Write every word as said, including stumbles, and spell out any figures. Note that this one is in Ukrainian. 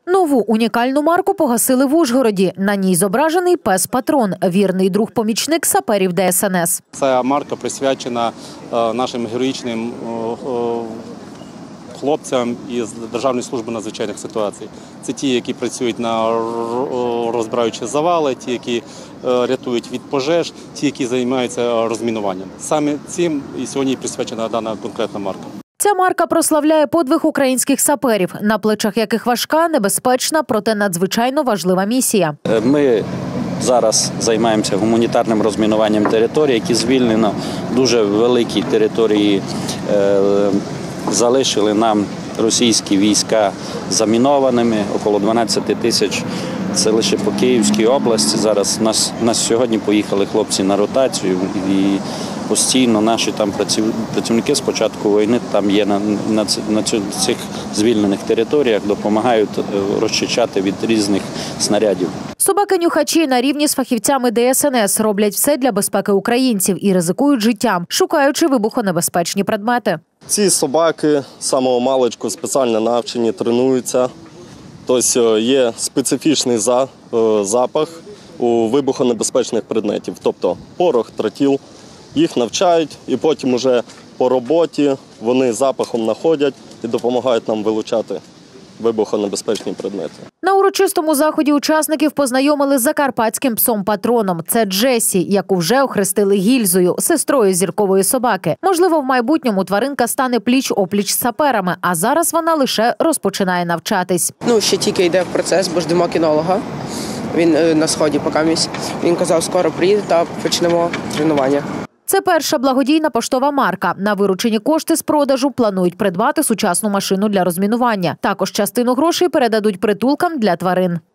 Нову унікальну марку погасили в Ужгороді. На ній зображений пес-патрон – вірний друг-помічник саперів Де Ес Ен Ес. Ця марка присвячена нашим героїчним хлопцям із Державної служби надзвичайних ситуацій. Це ті, які працюють на розбираючі завали, ті, які рятують від пожеж, ті, які займаються розмінуванням. Саме цим і сьогодні присвячена дана конкретна марка. Ця марка прославляє подвиг українських саперів, на плечах яких важка, небезпечна, проте надзвичайно важлива місія. Ми зараз займаємося гуманітарним розмінуванням територій, які звільнено. Дуже великі території е, залишили нам російські війська замінованими, около дванадцять тисяч. Це лише по Київській області. Зараз у нас, у нас сьогодні поїхали хлопці на ротацію і постійно наші там працівники з початку війни там є на, на, на цих звільнених територіях, допомагають розчищати від різних снарядів. Собаки-нюхачі на рівні з фахівцями Де Ес Ен Ес роблять все для безпеки українців і ризикують життям, шукаючи вибухонебезпечні предмети. Ці собаки з самого маличку спеціально навчені, тренуються. Тобто є специфічний запах у вибухонебезпечних предметів, тобто порох, тротил. Їх навчають і потім уже по роботі вони запахом знаходять і допомагають нам вилучати вибухонебезпечні предмети. На урочистому заході учасників познайомили з закарпатським псом-патроном. Це Джесі, яку вже охрестили Гільзою, сестрою зіркової собаки. Можливо, в майбутньому тваринка стане пліч-опліч з саперами, а зараз вона лише розпочинає навчатись. Ну, ще тільки йде в процес, бо ждемо кінолога. Він на сході поки місць. Він казав, скоро приїде та почнемо тренування. Це перша благодійна поштова марка. На виручені кошти з продажу планують придбати сучасну машину для розмінування. Також частину грошей передадуть притулкам для тварин.